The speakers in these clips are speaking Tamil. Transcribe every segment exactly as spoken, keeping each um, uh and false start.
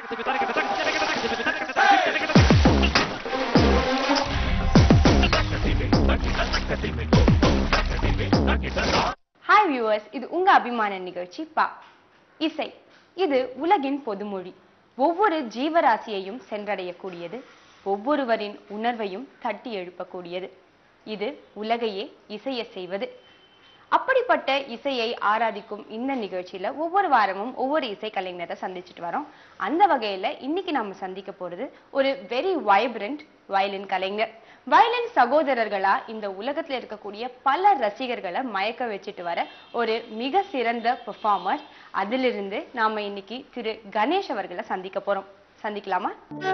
ஹாய் வியூவர்ஸ், இது உங்க அபிமான நிகழ்ச்சி பா இசை. இது உலகின் பொதுமொழி. ஒவ்வொரு ஜீவராசியையும் சென்றடையக்கூடியது, ஒவ்வொருவரின் உணர்வையும் தட்டி எழுப்பக்கூடியது. இது உலகையே இசைய செய்வது. அப்படிப்பட்ட இசையை ஆராதிக்கும் இந்த நிகழ்ச்சியில ஒவ்வொரு வாரமும் ஒவ்வொரு இசை கலைஞரை சந்திச்சுட்டு வரோம். அந்த வகையில இன்னைக்கு நாம சந்திக்க போறது ஒரு வெரி வைப்ரண்ட் வயலின் கலைஞர். வயலின் சகோதரர்களா இந்த உலகத்துல இருக்கக்கூடிய பல ரசிகர்களை மயக்க வச்சுட்டு வர ஒரு மிக சிறந்த பெர்ஃபார்மர். அதிலிருந்து நாம இன்னைக்கு திரு கணேஷ் அவர்களை சந்திக்க போறோம். சந்திக்கலாமா?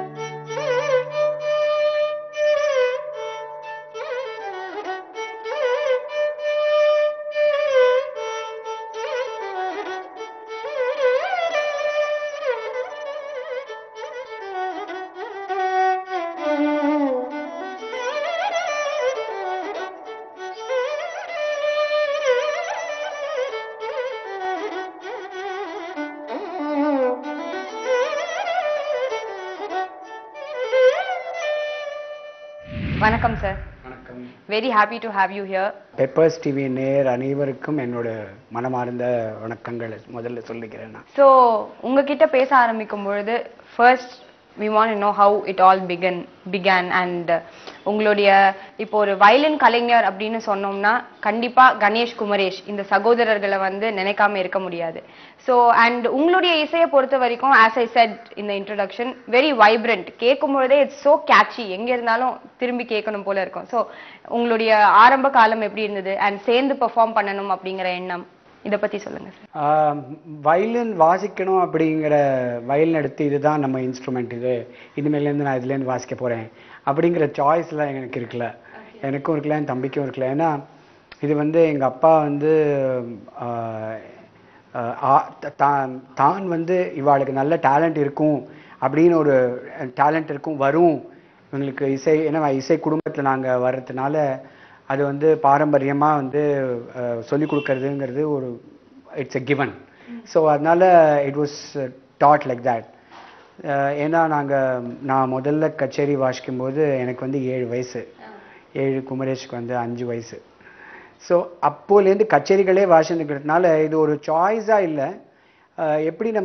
வணக்கம் சார். வணக்கம். Very happy to have you here. Peppers TV நேர் அனைவருக்கும் என்னோட மனமார்ந்த வணக்கங்களை முதல்ல சொல்லிக்கிறேன். ஸோ உங்ககிட்ட பேச ஆரம்பிக்கும் பொழுது first we want to know how it all began began and உங்களுடைய இப்போ ஒரு வயலின் கலைஞர் அப்படின்னு சொன்னோம்னா கண்டிப்பா கணேஷ் குமரேஷ் இந்த சகோதரர்களை வந்து நினைக்காம இருக்க முடியாது. ஸோ அண்ட் உங்களுடைய இசையை பொறுத்த வரைக்கும் ஆஸ் ஐ செட் இந்த இன்ட்ரோடக்ஷன் வெரி வைப்ரண்ட். கேட்கும் பொழுதே இட்ஸ் ஸோ கேட்சி, எங்க இருந்தாலும் திரும்பி கேட்கணும் போல இருக்கும். ஸோ உங்களுடைய ஆரம்ப காலம் எப்படி இருந்தது அண்ட் சேர்ந்து பெர்ஃபார்ம் பண்ணணும் அப்படிங்கிற எண்ணம், இதை பத்தி சொல்லுங்க சார். வயலின் வாசிக்கணும் அப்படிங்கிற வயலின் எடுத்து இதுதான் நம்ம இன்ஸ்ட்ருமெண்ட், இது இனிமேலேருந்து நான் இதுலேருந்து வாசிக்க போறேன் அப்படிங்கிற சாய்ஸ்லாம் எனக்கு இருக்குல்ல. எனக்கும் இருக்கல, என் தம்பிக்கும் இருக்கல. ஏன்னா இது வந்து எங்கள் அப்பா வந்து தான் வந்து இவாளுக்கு நல்ல டேலண்ட் இருக்கும் அப்படின்னு ஒரு டேலண்ட் இருக்கும் வரும் இவங்களுக்கு இசை. ஏன்னா இசை குடும்பத்தில் நாங்கள் வர்றதுனால அது வந்து பாரம்பரியமாக வந்து சொல்லிக் கொடுக்கறதுங்கிறது ஒரு இட்ஸ் எ கிவன். ஸோ அதனால it was dad like that. ஏன்னா நாங்கள் நான் முதல்ல கச்சேரி வாசிக்கும்போது எனக்கு வந்து ஏழு வயசு, ஏழு குமரேஷ்க்கு வந்து அஞ்சு வயசு. ஸோ அப்போலேருந்து கச்சேரிகளே வாசிக்கிறதுனால இது ஒரு சாய்ஸாக இல்லை. எப்படி நம்ம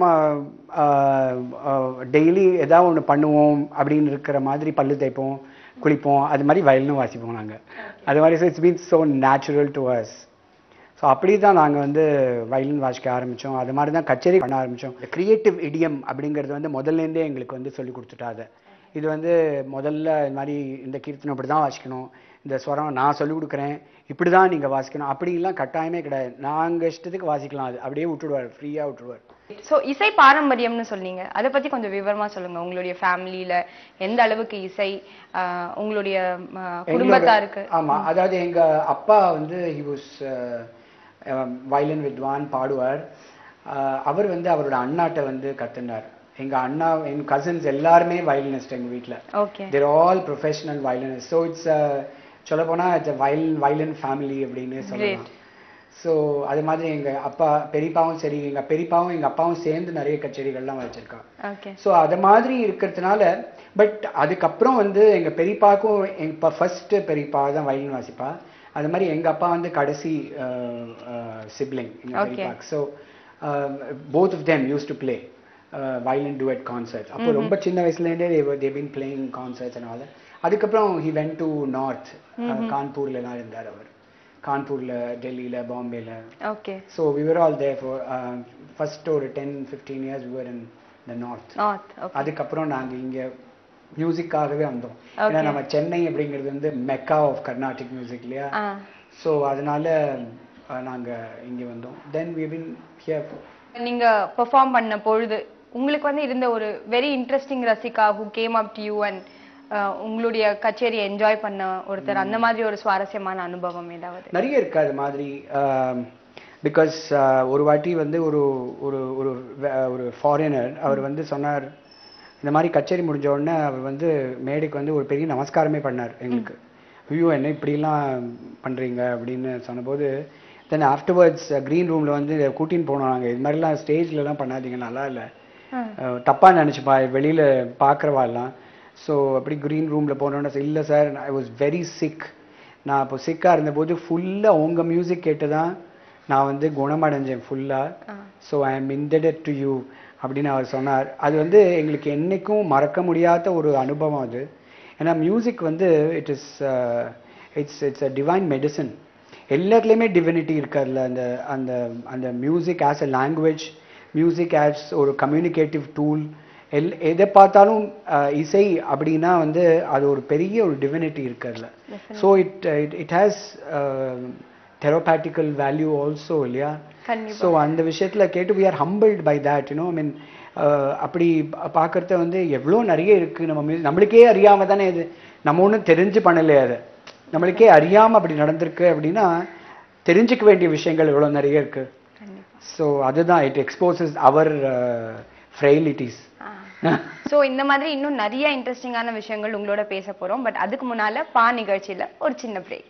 டெய்லி ஏதாவது ஒன்று பண்ணுவோம் அப்படின்னு இருக்கிற மாதிரி பல்லு தேய்ப்போம், குளிப்போம், அது மாதிரி வயலினும் வாசிப்போம் நாங்கள். அது மாதிரி so it's been so natural to us. So அப்படி தான் நாங்கள் வந்து வயலின் வாசிக்க ஆரம்பித்தோம். அது மாதிரி தான் கச்சேரி பண்ண ஆரம்பித்தோம். கிரியேட்டிவ் இடியம் அப்படிங்கிறது வந்து முதல்லேருந்தே எங்களுக்கு வந்து சொல்லி கொடுத்துட்டாது. இது வந்து முதல்ல இது மாதிரி இந்த கீர்த்தனை இப்படி தான் வாசிக்கணும், இந்த ஸ்வரம் நான் சொல்லிக் கொடுக்குறேன், இப்படி தான் நீங்கள் வாசிக்கணும் அப்படிலாம் கட்டாயமே கிடையாது. நாங்கள் இஷ்டத்துக்கு வாசிக்கலாம், அது அப்படியே விட்டுடுவார், ஃப்ரீயாக விட்டுடுவார். ஸோ இசை பாரம்பரியம்னு சொன்னீங்க, அதை பற்றி கொஞ்சம் விவரமாக சொல்லுங்கள். உங்களுடைய ஃபேமிலியில் எந்த அளவுக்கு இசை உங்களுடைய குடும்பத்தாருக்கு? ஆமாம், அதாவது எங்கள் அப்பா வந்து ஹி வாஸ் வயலின் வித்வான், பாடுவார். அவர் வந்து அவரோட அண்ணாட்ட வந்து கற்றுனார். எங்கள் அண்ணா, என் கசின்ஸ் எல்லாருமே வயலினிஸ்ட் எங்கள் வீட்டில். Okay, they're all professional violinist. So it's சொல்ல போனால் இட்ஸ் வயலின் வயலின் ஃபேமிலி அப்படின்னு சொல்லலாம். ஸோ அது மாதிரி எங்கள் அப்பா பெரியப்பாவும் சரி, எங்கள் பெரியப்பாவும் எங்கள் அப்பாவும் சேர்ந்து நிறைய கச்சேரிகள்லாம் வச்சுருக்காங்க. ஸோ அது மாதிரி இருக்கிறதுனால, பட் அதுக்கப்புறம் வந்து எங்கள் பெரியப்பாவுக்கும் எங்கள் ஃபர்ஸ்ட்டு பெரியப்பா தான் வயலின் வாசிப்பா. அது மாதிரி எங்கள் அப்பா வந்து கடைசி சிப்ளிங் எங்கள் பெரியப்பாக்கு. So both of them use to play violin duet concerts. அப்போ ரொம்ப சின்ன வயசுலேருந்தே they been playing concerts and all. அதுக்கப்புறம் ஹி வென்ட் டு நார்த், கான்பூர்ல எல்லாம் இருந்தார் அவர். கான்பூர்ல, டெல்லியில, பாம்பேல. Okay. So we were all there for first ஒரு ten fifteen years we were in the north. அதுக்கப்புறம் நாங்கள் இங்கே மியூசிக்காகவே வந்தோம். ஏன்னா நம்ம சென்னை அப்படிங்கிறது வந்து மெக்கா ஆஃப் கர்நாடிக் மியூசிக் இல்லையா. ஸோ அதனால நாங்கள் இங்கே வந்தோம். Then we been here. நீங்கள் பெர்ஃபார்ம் பண்ண பொழுது உங்களுக்கு வந்து இருந்த ஒரு very interesting rasika who came up to you and உங்களுடைய கச்சேரி என்ஜாய் பண்ண ஒருத்தர், அந்த மாதிரி ஒரு சுவாரஸ்யமான அனுபவம் ஏதாவது? நிறைய இருக்கு அது மாதிரி. பிகாஸ் ஒரு வாட்டி வந்து ஒரு ஒரு ஒரு ஃபாரினர் அவர் வந்து சொன்னார், இந்த மாதிரி கச்சேரி முடிஞ்ச உடனே அவர் வந்து மேடைக்கு வந்து ஒரு பெரிய நமஸ்காரமே பண்ணார் எங்களுக்கு. ஐயோ என்ன இப்படிலாம் பண்ணுறீங்க அப்படின்னு சொன்னபோது, தென் ஆஃப்டர்வர்ட்ஸ் க்ரீன் ரூமில் வந்து கூட்டின்னு போனோம் நாங்கள். இது மாதிரிலாம் ஸ்டேஜ்லலாம் பண்ணாதீங்க, நல்லா இல்லை தப்பா நினைச்சுப்பா வெளியில பாக்குறவாள்லாம். ஸோ அப்படி க்ரீன் ரூம்ல போனோன்னு இல்லை sir I was very sick. நான் இப்போ சிக்காக இருந்தபோது ஃபுல்லாக உங்கள் மியூசிக் கேட்டு தான் நான் வந்து குணமடைஞ்சேன் ஃபுல்லாக. So I am indebted to you அப்படின்னு அவர் சொன்னார். அது வந்து எங்களுக்கு என்றைக்கும் மறக்க முடியாத ஒரு அனுபவம் அது. ஏன்னா மியூசிக் வந்து it is it's it's a divine medicine. எல்லாத்துலேயுமே டிவினிட்டி இருக்காதுல்ல. அந்த அந்த அந்த music as a language, music as ஒரு கம்யூனிகேட்டிவ் டூல், எல் எதை பார்த்தாலும் இசை அப்படின்னா வந்து அது ஒரு பெரிய ஒரு டிவினிட்டி இருக்குதுல்ல. So it it has therapeutical value also இல்லையா. ஸோ அந்த விஷயத்தில் கேட்டு we are humbled by that you know. I mean அப்படி பார்க்குறத வந்து எவ்வளோ நிறைய இருக்குது நம்ம மியூசிக். நம்மளுக்கே அறியாமல் தானே இது, நம்ம ஒன்றும் தெரிஞ்சு பண்ணலையே, அது நம்மளுக்கே அறியாமல் அப்படி நடந்திருக்கு அப்படின்னா தெரிஞ்சுக்க வேண்டிய விஷயங்கள் எவ்வளோ நிறைய இருக்குது. ஸோ அதுதான் it exposes our frailties. So இந்த மாதிரி இன்னும் நிறைய இன்ட்ரெஸ்டிங்கான விஷயங்கள் உங்களோட பேச போகிறோம். பட் அதுக்கு முன்னால் பா நிகழ்ச்சியில் ஒரு சின்ன பிரேக்.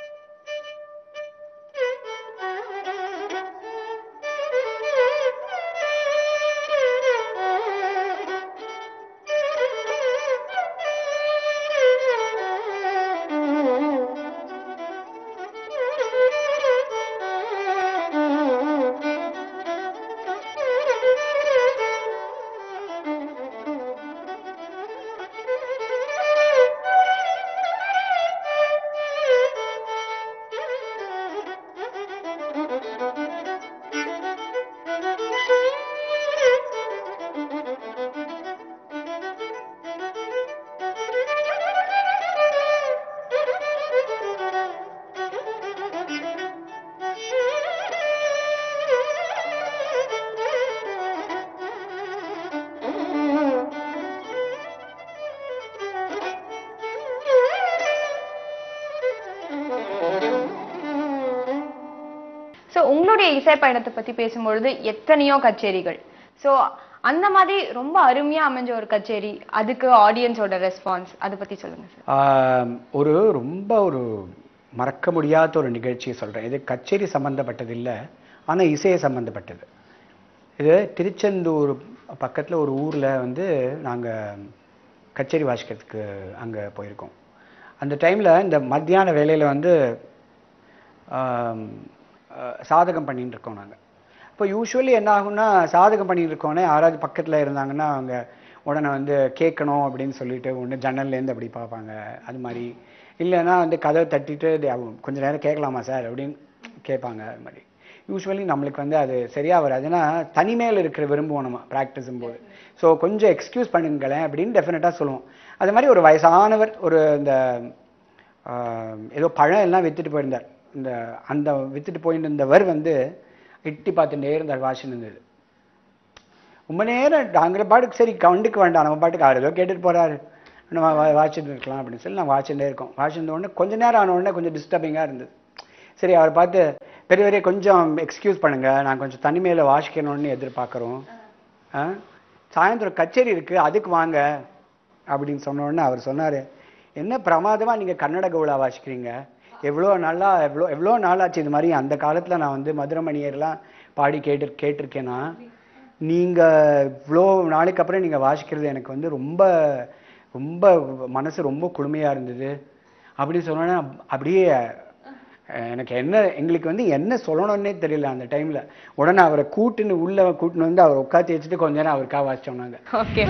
ஸோ உங்களுடைய இசை பயணத்தை பற்றி பேசும்பொழுது எத்தனையோ கச்சேரிகள். ஸோ அந்த மாதிரி ரொம்ப அருமையாக அமைஞ்ச ஒரு கச்சேரி, அதுக்கு ஆடியன்ஸோட ரெஸ்பான்ஸ், அதை பற்றி சொல்லுங்கள் சார். ஒரு ரொம்ப ஒரு மறக்க முடியாத ஒரு நிகழ்ச்சியை சொல்கிறேன். இது கச்சேரி சம்மந்தப்பட்டது இல்லை, ஆனால் இசையை சம்மந்தப்பட்டது. இது திருச்செந்தூர் பக்கத்தில் ஒரு ஊரில் வந்து நாங்கள் கச்சேரி வாசிக்கிறதுக்கு அங்கே போயிருக்கோம். அந்த டைமில் இந்த மத்தியான வேலையில் வந்து சாதகம் பண்ணிட்டு இருக்கோம் நாங்கள். இப்போ யூஸ்வலி என்ன ஆகும்னா, சாதகம் பண்ணிட்டு இருக்கோன்னே யாராவது பக்கத்தில் இருந்தாங்கன்னா அவங்க உடனே வந்து கேட்கணும் அப்படின்னு சொல்லிட்டு ஒன்று ஜன்னல்லேருந்து அப்படி பார்ப்பாங்க. அது மாதிரி இல்லைன்னா வந்து கதவை தட்டிட்டு கொஞ்சம் நேரம் கேட்கலாமா சார் அப்படின்னு கேட்பாங்க. அது மாதிரி யூஸ்வலி நம்மளுக்கு வந்து அது சரியாக வராது. ஏன்னா தனிமையில் இருக்கிற விரும்புவோம் நம்ம ப்ராக்டிஸும் போது. ஸோ கொஞ்சம் எக்ஸ்கியூஸ் பண்ணுங்களேன் அப்படின்னு டெஃபினட்டாக சொல்லுவோம். அது மாதிரி ஒரு வயசானவர் ஒரு இந்த ஏதோ பழம் எல்லாம் விற்றுட்டு போயிருந்தார். இந்த அந்த விற்றுட்டு போயிட்டு இருந்தவர் வந்து எட்டி பார்த்துட்டே இருந்தார், வாசின்னு இருந்தது. ரொம்ப நேரம் நாங்கிற பாட்டுக்கு சரி கண்டுக்க வேண்டாம், நம்ம பாட்டுக்கு அவர் ஏதோ கேட்டுட்டு போகிறாரு, நம்ம வாசிட்டு இருக்கலாம் அப்படின்னு சொல்லி நான் வாசிட்டே இருக்கோம். வாசிந்த உடனே கொஞ்ச நேரம் ஆன உடனே கொஞ்சம் டிஸ்டர்பிங்காக இருந்தது. சரி அவரை பார்த்து பெரியவரே கொஞ்சம் எக்ஸ்கியூஸ் பண்ணுங்க, நான் கொஞ்சம் தனிமையில் வாசிக்கணும்னு எதிர்பார்க்குறோம், சாயந்தரம் கச்சேரி இருக்குது அதுக்கு வாங்க அப்படின்னு சொன்ன உடனே அவர் சொன்னார், என்ன பிரமாதமாக நீங்கள் கன்னட கவுளா வாசிக்கிறீங்க, எவ்வளோ நல்லா எவ்வளோ எவ்வளோ நாளாச்சு இது மாதிரி. அந்த காலத்தில் நான் வந்து மதுரமணியர்லாம் பாடி கேட்டு கேட்டிருக்கேன்னா நீங்கள் இவ்வளோ நாளைக்கு அப்புறம் நீங்கள் வாசிக்கிறது எனக்கு வந்து ரொம்ப ரொம்ப மனசு ரொம்ப குளுமையாக இருந்தது அப்படின்னு சொன்னோன்னா அப்படியே எனக்கு என்ன எங்களுக்கு வந்து என்ன சொல்லணும்னே தெரியல அந்த டைமில். உடனே அவரை கூட்டுன்னு உள்ளே கூட்டுன்னு வந்து அவரை உட்காந்து வச்சுட்டு கொஞ்ச நேரம் அவருக்காக வாசிச்சோம் நாங்கள். ஓகே.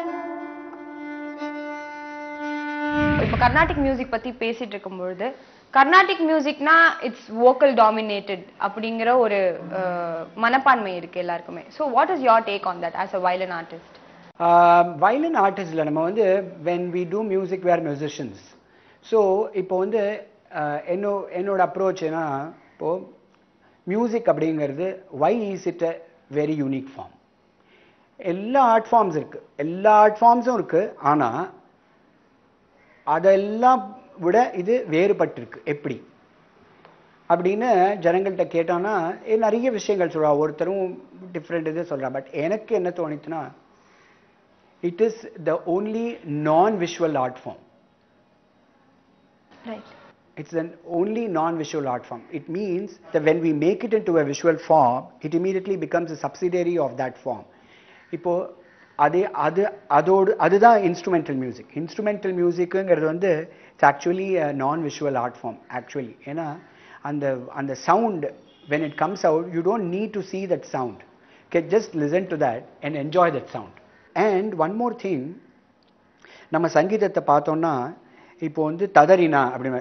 கர்நாடிக் மியூசிக் பத்தி பேசிட்டு இருக்கும்பொழுது Carnatic music na it's vocal dominated அப்படிங்கற ஒரு மனப்பான்மை இருக்கு எல்லாருக்குமே. So what is your take on that as a violin artist? Uh, violin artist la நம்ம வந்து when we do music we are musicians. So இப்போ வந்து என்னோ என்னோட அப்ரோச் என்ன இப்போ மியூசிக் அப்படிங்கிறது why is it a very unique form? எல்லா ஆர்ட் ஃபார்ம்ஸ் இருக்கு, எல்லா ஆர்ட் ஃபார்ம்ஸும் இருக்கு, ஆனா அதெல்லாம் விட இது வேறுபட்டிருக்கு. எப்படி அப்படின்னு ஜனங்கள்கிட்ட கேட்டானா நிறைய விஷயங்கள் சொல்றா, ஒருத்தரும் டிஃப்ரெண்ட் இது சொல்றா. பட் எனக்கு என்ன தோணுச்சுன்னா it is the only non-visual art form. Right. It's an only non-visual art form. It means that when we make it into a visual form, it immediately becomes a subsidiary of that form. இப்போ அதே அது அதோடு அதுதான் இன்ஸ்ட்ருமெண்டல் மியூசிக். இன்ஸ்ட்ருமெண்டல் மியூசிக்குங்கிறது வந்து it's actually non visual art form actually. ஏன்னா அந்த அந்த sound when it comes out you don't need to see that sound, can just listen to that and enjoy that sound. And one more thing, நம்ம சங்கீதத்தை பார்த்தோம்னா இப்போ வந்து ததறினா அப்படின்னு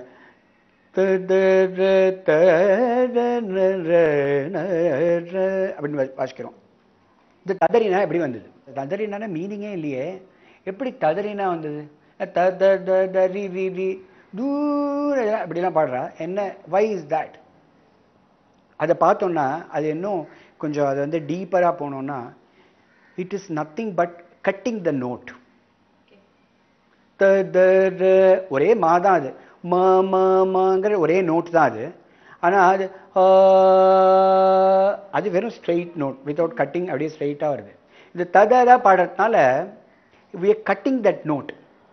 அப்படின்னு வாசிக்கிறோம். இந்த ததறினா எப்படி வந்தது? ததறினா மீனிங்கே இல்லையே, எப்படி ததறினா வந்தது? தரி ரி ரி தூர அப்படிலாம் பாடுறா, என்ன வை இஸ் தட்? அதை பார்த்தோம்னா அது இன்னும் கொஞ்சம் அது வந்து டீப்பராக போனோம்னா it is nothing but cutting the note. ஒரே மா தான் அது, மாங்கிற ஒரே நோட் தான் அது. ஆனால் அது அது வெறும் ஸ்ட்ரெயிட் நோட் வித்தவுட் கட்டிங், அப்படியே ஸ்ட்ரெயிட்டாக வருது. இது ததா பாடுறதுனால we are cutting that note.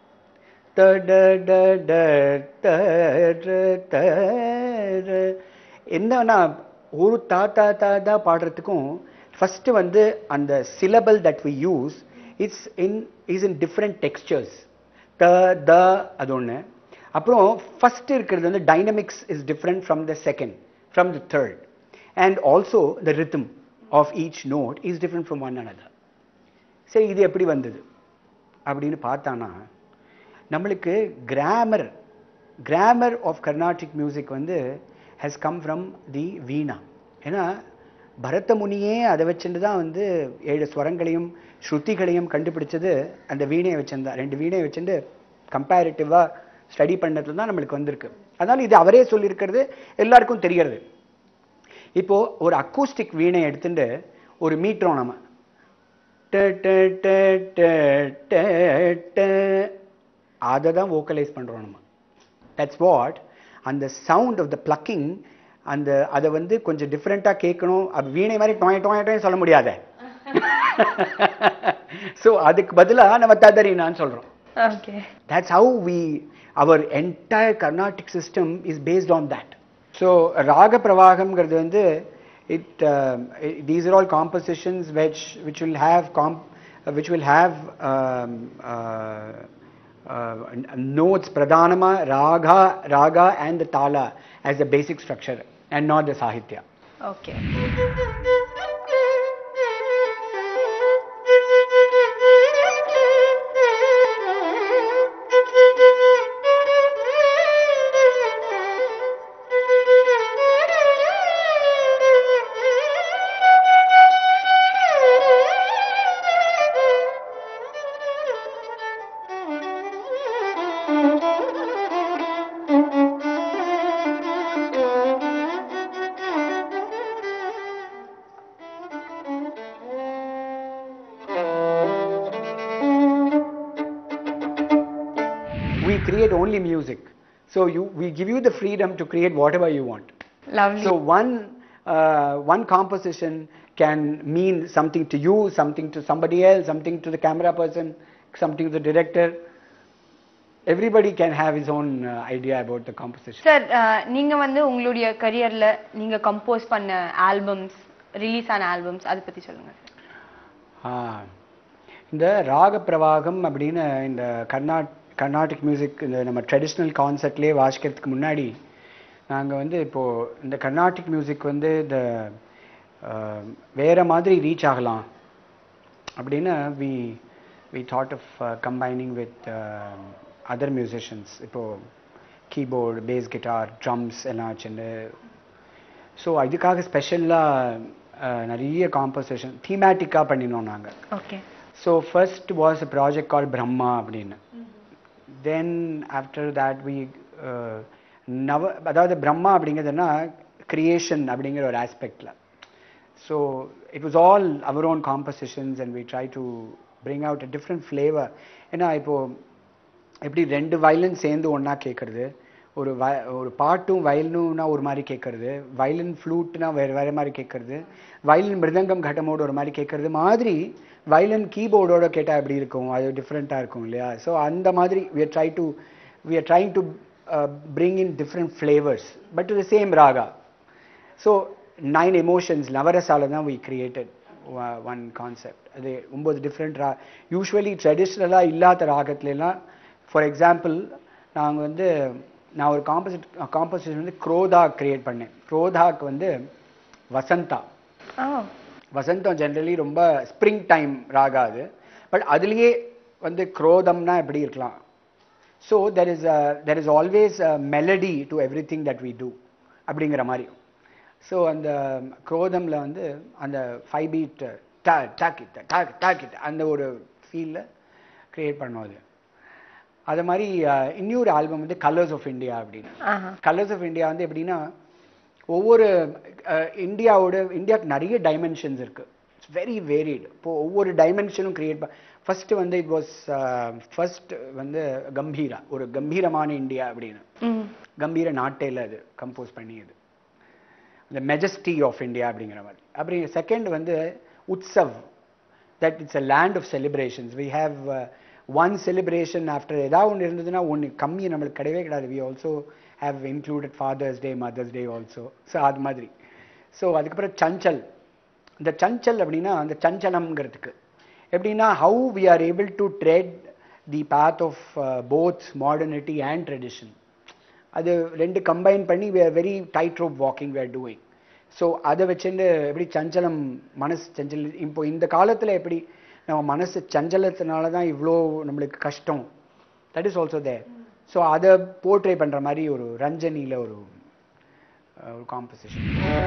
என்னன்னா ஒரு தா தா தா தா பாடுறதுக்கும் ஃபர்ஸ்ட் வந்து அந்த syllable that we use it's in is in different textures. The the அது ஒன்று. அப்புறம் ஃபர்ஸ்ட் இருக்கிறது வந்து dynamics is different from the second, from the third, and also the rhythm of each note is different from one another. சரி, இது எப்படி வந்தது அப்படின்னு பார்த்தானா நம்மளுக்கு grammar grammar of Carnatic music வந்து has come from the veena. ஏன்னா பரத முனியே அதை வச்சுட்டு தான் வந்து ஏழு ஸ்வரங்களையும் ஸ்ருதிகளையும் கண்டுபிடிச்சது அந்த வீணையை வச்சிருந்தா. ரெண்டு வீணையை வச்சுட்டு கம்பேரிட்டிவாக ஸ்டடி பண்ணதுல தான் நம்மளுக்கு வந்திருக்கு. அதனால இது அவரே சொல்லியிருக்கிறது எல்லாருக்கும் தெரியறது. இப்போ ஒரு அக்கூஸ்டிக் வீணை எடுத்துட்டு ஒரு மீட்ரோம் நம்ம அதை தான் வோக்கலைஸ் பண்றோம் நம்ம. தட்ஸ் வாட் அந்த சவுண்ட் ஆஃப் த பிளக்கிங், அந்த அதை வந்து கொஞ்சம் டிஃப்ரெண்டா கேட்கணும். அது வீணை மாதிரி டொய் டொய் டொய் சொல்ல முடியாத. ஸோ அதுக்கு பதிலாக நம்ம ததறினான்னு சொல்றோம். Okay. That's how we, our entire Carnatic system is based on that. So Raga Pravagam வந்து it, uh, these are all compositions which which will have comp, uh, which will have um, uh, uh, notes pradhanama, raga, raga and the tala as the basic structure and not the sahitya. Okay. We create only music, so you we give you the freedom to create whatever you want. Lovely. So one uh, one composition can mean something to you, something to somebody else, something to the camera person, something to the director. Everybody can have his own uh, idea about the composition. Sir, நீங்க வந்து உங்களுடைய கரியர்ல நீங்க கம்போஸ் பண்ண ஆல்பம்ஸ், ரிலீஸ் ஆன ஆல்பம்ஸ் அதை பத்தி சொல்லுங்க. இந்த ராக பிரவாகம் அப்படின்னு இந்த கர்நாட் கர்நாடிக் மியூசிக் இந்த நம்ம ட்ரெடிஷ்னல் கான்செப்ட்லேயே வாசிக்கிறதுக்கு முன்னாடி நாங்கள் வந்து இப்போது இந்த கர்நாடிக் மியூசிக் வந்து இந்த வேறு மாதிரி ரீச் ஆகலாம் அப்படின்னு we we thought of combining with other musicians. இப்போது கீபோர்டு, பேஸ் கிட்டார், ட்ரம்ஸ் எல்லாம் வச்சுட்டு ஸோ இதுக்காக ஸ்பெஷலாக நிறைய காம்போசிஷன் தீமேட்டிக்காக பண்ணினோம் நாங்கள். Okay. So first was a project call Brahma அப்படின்னு. தென் ஆஃப்டர் தேட் வி நவ அதாவது பிரம்மா அப்படிங்கிறதுனா கிரியேஷன் அப்படிங்கிற ஒரு ஆஸ்பெக்டில். So it was all our own compositions and we try to bring out a different flavour. ஏன்னா இப்போது எப்படி ரெண்டு வயலின் சேர்ந்து ஒன்றா கேட்குறது, ஒரு வ ஒரு பாட்டும் வயலினும்னா ஒரு மாதிரி கேட்குறது, வயலின் ஃப்ளூட்னா வேறு வேறு மாதிரி கேட்குறது, வயலின் மிருதங்கம் கட்டமோடு ஒரு மாதிரி கேட்குறது மாதிரி வயலின் கீபோர்டோட கேட்டால் எப்படி இருக்கும், அது டிஃப்ரெண்ட்டாக இருக்கும் இல்லையா. ஸோ அந்த மாதிரி we are try to we are trying to uh, bring in different flavors but to the same raga. So nine emotions நவரசால தான் we created uh, one concept. அது ஒன்பது டிஃப்ரெண்ட் ரா யூஸ்வலி ட்ரெடிஷ்னலாக இல்லாத ராகத்துலலாம். ஃபார் எக்ஸாம்பிள் நாங்கள் வந்து நான் ஒரு காம்போசிட் காம்போசிஷன் வந்து குரோதா கிரியேட் பண்ணேன். குரோதாக்கு வந்து வசந்தா. வசந்தம் ஜென்ரலி ரொம்ப ஸ்ப்ரிங் டைம் ராகா அது. பட் அதுலேயே வந்து குரோதம்னா எப்படி இருக்கலாம். So there is there is always a melody to everything that we do அப்படிங்கிற மாதிரி. ஸோ அந்த குரோதமில் வந்து அந்த ஃபைவ் பீட் டாக்கிட் டாக் டாக்கிட் அந்த ஒரு ஃபீலில் க்ரியேட் பண்ணோம். அது அது மாதிரி இன்னொரு ஆல்பம் வந்து கலர்ஸ் ஆஃப் இந்தியா அப்படின்னு. கலர்ஸ் ஆஃப் இந்தியா வந்து எப்படின்னா ஒவ்வொரு இந்தியாவோட இந்தியாவுக்கு நிறைய டைமென்ஷன்ஸ் இருக்கு. It's very varied. இப்போ ஒவ்வொரு டைமென்ஷனும் கிரியேட் பண்ண ஃபர்ஸ்ட் வந்து இட் வாஸ் ஃபர்ஸ்ட் வந்து கம்பீரா, ஒரு கம்பீரமான இந்தியா அப்படின்னு. கம்பீர நாட்டையில் அது கம்போஸ் பண்ணியது, இந்த மெஜஸ்டி ஆஃப் இந்தியா அப்படிங்கிற மாதிரி. அப்படி செகண்ட் வந்து Utsav, that it's a land of celebrations. We have one celebration after ஏதாவது ஒன்று இருந்ததுன்னா ஒன்று கம்மி நம்மளுக்கு கிடையவே கிடையாது. We also have included Father's Day, Mother's Day also. So அது மாதிரி. ஸோ அதுக்கப்புறம் சஞ்சல். இந்த சஞ்சல் அப்படின்னா அந்த சஞ்சலம்ங்கிறதுக்கு எப்படின்னா how we are able to tread the path of uh, both modernity and tradition. அது ரெண்டு கம்பைன் பண்ணி we are very tight rope walking we are doing. So அதை வச்சுட்டு எப்படி சஞ்சலம் மனசு சஞ்சல் இப்போ இந்த காலத்தில் எப்படி நம்ம மனசு சஞ்சலத்தினால தான் இவ்வளோ நம்மளுக்கு கஷ்டம். That is also there. So அதை போர்ட்ரே பண்ணுற மாதிரி ஒரு ரஞ்சனியில் ஒரு ஒரு காம்போசிஷன்.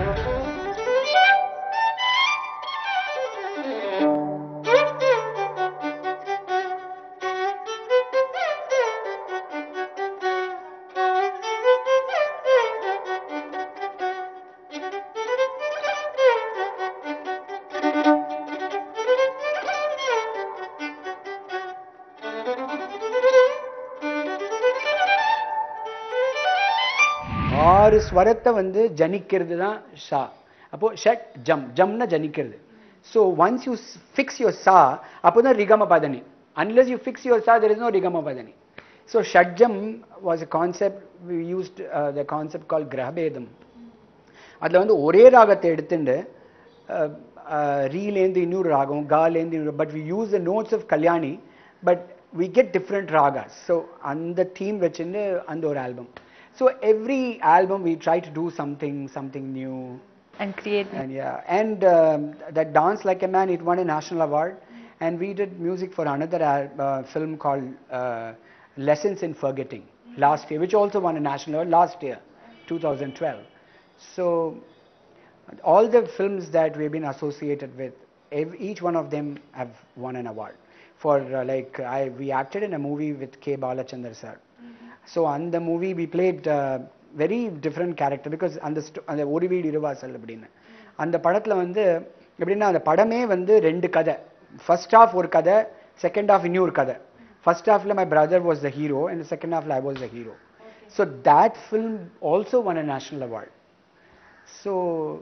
ஆறு ஸ்வரத்தை வந்து ஜனிக்கிறது தான் ஷா. அப்போ ஷட் ஜம் ஜம்னா ஜனிக்கிறது. So once you fix your சா அப்போ தான் ரிகம பதனி. அன்லெஸ் யூ ஃபிக்ஸ் யுவர் சா தெர் இஸ் நோ ரிகம பதனி. ஸோ ஷட் ஜம் was a concept we used the concept call கிரகபேதம். அதில் வந்து ஒரே ராகத்தை எடுத்துட்டு ரீலேருந்து இன்னொரு ராகம், காலேருந்து இன்னொரு, but we use the notes of Kalyani but we get different ragas. So அந்த தீம் வச்சுட்டு அந்த ஒரு album. So every album we try to do something, something new and create. And yeah, and um, that Dance Like a Man, it won a national award. Mm-hmm. And we did music for another uh, film called uh, Lessons in Forgetting mm-hmm. last year, which also won a national award last year, twenty twelve. So all the films that we've been associated with, every, each one of them have won an award. For uh, like I, we acted in a movie with K. Balachandra sir. So on the movie we played uh, very different character because அந்த அந்த ஒரு வீடு இருவாசல் அப்படின்னு அந்த படத்தில் வந்து எப்படின்னா அந்த படமே வந்து ரெண்டு கதை. ஃபர்ஸ்ட் ஹாஃப் ஒரு கதை, செகண்ட் ஹாஃப் இன்னொரு கதை. ஃபர்ஸ்ட் ஹாஃப்ல my brother was the hero and second ஹாஃப்ல I was the hero. So that film also won a national award. So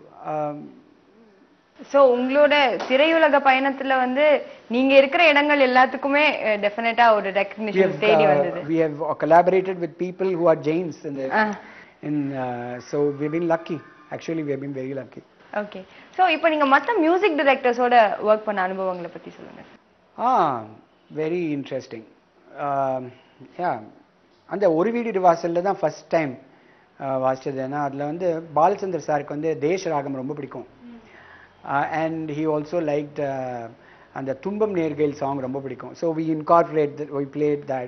so உங்களோட திரையுலக பயணத்துல வந்து நீங்க இருக்கிற இடங்கள் எல்லாத்துக்குமே டெஃபினட்டா ஒரு ரெகக்னிஷன் தேடி வந்தது. We have collaborated with people who are Jains in the uh. in uh, so we've been lucky. Actually we have been very lucky. Okay. So இப்போ நீங்க மத்த மியூசிக் டைரக்டர்ஸோட வர்க் பண்ண அனுபவங்களை பத்தி சொல்லுங்க. Ah, very interesting. Uh, yeah. அந்த ஒரு வீடு இருவாசல்ல தான் ஃபர்ஸ்ட் டைம் வாசிச்சது. ஏன்னா அதில் வந்து பாலச்சந்தர் சாருக்கு வந்து தேஷ ராகம் ரொம்ப பிடிக்கும். Uh, and he also liked uh, and the Tumbam Nergail song ரொம்ப பிடிக்கும். So we incorporated that, we played that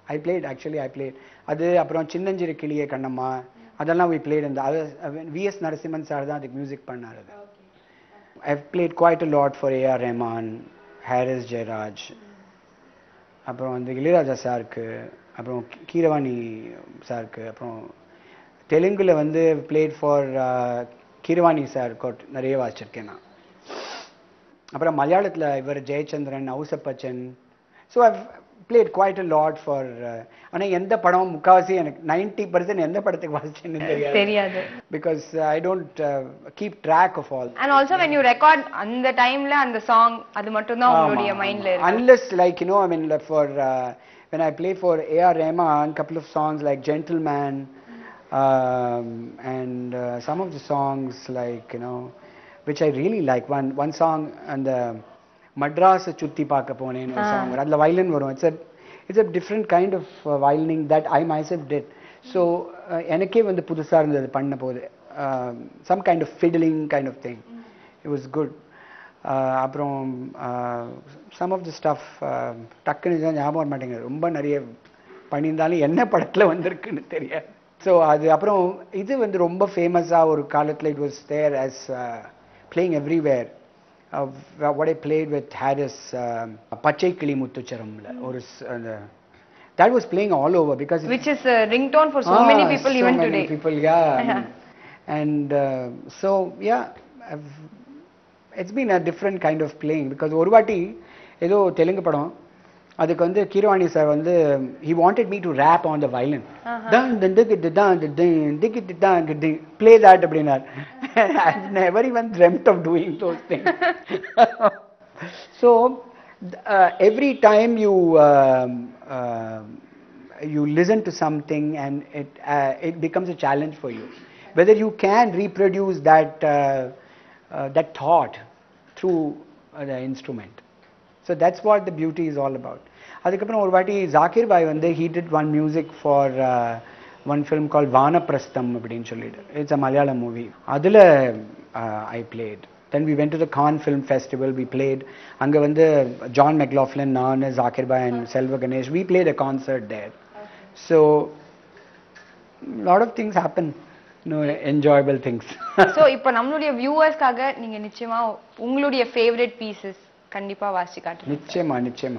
I played actually I played அது அப்புறம் சின்னஞ்சிறு கிளியே கண்ணம்மா அதெல்லாம் we played in the other V S Narasimhan sir தான் அதுக்கு மியூசிக் பண்ணாரு. I've played quite a lot for A R Rahman, Harris Jayaraj, அப்புறம் வந்து இளையராஜா சாருக்கு, அப்புறம் கீரவாணி சாருக்கு, அப்புறம் தெலுங்குல வந்து played for கீரவாணி சார் நிறைய வாசிச்சிருக்கேன் நான். அப்புறம் மலையாளத்துல இவர் Jayachandran, ஔசப்பச்சன். So I've played quite a lot for ஆனா எந்த படம் முக்காவாசி எனக்கு ninety percent எந்த படத்துக்கு வாசிச்சேன்னு தெரியாது தெரியாது because I don't uh, keep track of all. And also when you record அந்த டைம்ல அந்த சாங் அது மட்டும் தான் உங்களுடைய மைண்ட்ல இருக்கு. Unless like you know I mean for uh, when I play for A R Rahman couple of songs like Gentleman um, and uh, some of the songs like you know which I really like one one song and the Madras சுத்தி பார்க்க போனேன்னு ஒரு song அதுல violin வரும். It's a it's a different kind of uh, violining that I myself did. So uh, எனக்கே வந்து புதுசா இருந்தது பண்ண போது some kind of fiddling kind of thing. It was good. அப்புறம் some of the stuff டக்குன்னு ஞாபகம் வர மாட்டேங்குது ரொம்ப நிறைய பண்ணியிருந்தாலும் என்ன படத்துல வந்திருக்குன்னு தெரியாது. ஸோ அது அப்புறம் இது வந்து ரொம்ப ஃபேமஸா ஒரு காலத்துல it was there as uh, playing everywhere. Uh, what I played with Harris, Pachai Kili Muthucharamla, or that was playing all over because which is a ringtone for so ah, many people so even many today. People, yeah, uh-huh. and uh, so yeah, I've, it's been a different kind of playing because ஒரு வாட்டி ஏதோ தெலுங்கு படம் அதுக்கு வந்து கீரவாணி சார் வந்து he wanted me to rap on the violin. dan dan digit dan dan digit dan play that அப்படினார். I've never even dreamt of doing those things. So uh, every time you uh, uh, you listen to something and it uh, it becomes a challenge for you whether you can reproduce that uh, uh, that thought through uh, the instrument. So that's what the beauty is all about. அதுக்கப்புறம் ஒரு வாட்டி ஜாகிர் பாய் வந்து he did one music for uh, one film called வானப்பிரஸ்தம் அப்படின்னு சொல்லிட்டு it's a Malayalam movie. அதுல uh, I played. Then we went to the Cannes Film Festival. We played. அங்க வந்து John McLaughlin, நான், Zakir Bhai and Selva Ganesh. We played a concert there. So a lot of things happen. No enjoyable things. So இப்போ நம்மளுடைய வியூவர்ஸ்க்காக நீங்க நிச்சயமா உங்களுடைய ஃபேவரட் பீசஸ் கண்டிப்பா வாசி காட்டுங்க. நிச்சயமா நிச்சயமா.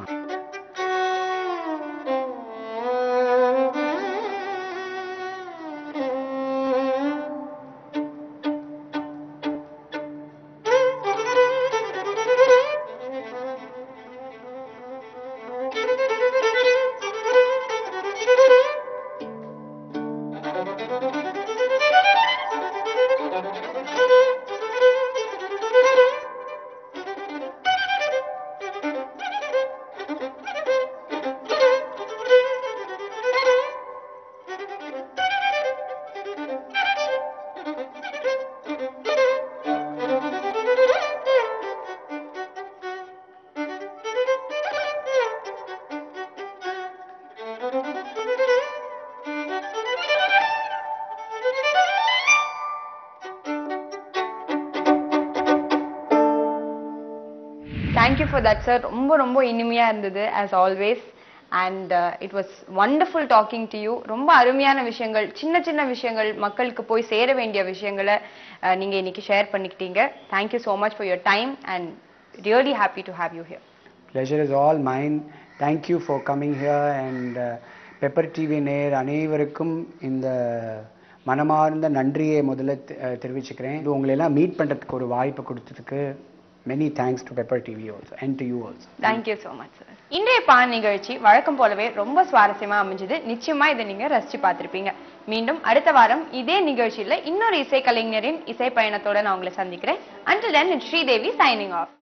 Thank you for that, sir. ரொம்ப ரொம்ப இனிமையா இருந்தது as always and uh, it was wonderful talking to you. ரொம்ப அருமையான விஷயங்கள், சின்ன சின்ன விஷயங்கள், மக்களுக்கு போய் சேர வேண்டிய விஷயங்களை நீங்க இன்னைக்கு ஷேர் பண்ணிக்கிட்டீங்க. Thank you so much for your time and really happy to have you here. Pleasure is all mine. Thank you for coming here and uh, Pepper T V நேர் அனைவருக்கும் இந்த மனமார்ந்த நன்றியை முதல்ல தெரிவிச்சுக்கிறேன். உங்களை எல்லாம் மீட் பண்றதுக்கு ஒரு வாய்ப்பு கொடுத்ததுக்கு many thanks to Pepper T V also and to you also. Thank you so much, sir. இன்றைய பான் நிகழ்ச்சி வழக்கம் போலவே ரொம்ப சுவாரஸ்யமா அமைஞ்சது. நிச்சயமா இதை நீங்க ரசிச்சு பார்த்திருப்பீங்க. மீண்டும் அடுத்த வாரம் இதே நிகழ்ச்சியில இன்னொரு இசை கலைஞரின் இசை பயணத்தோட நான் உங்களை சந்திக்கிறேன். Until then, it's Sridevi signing off.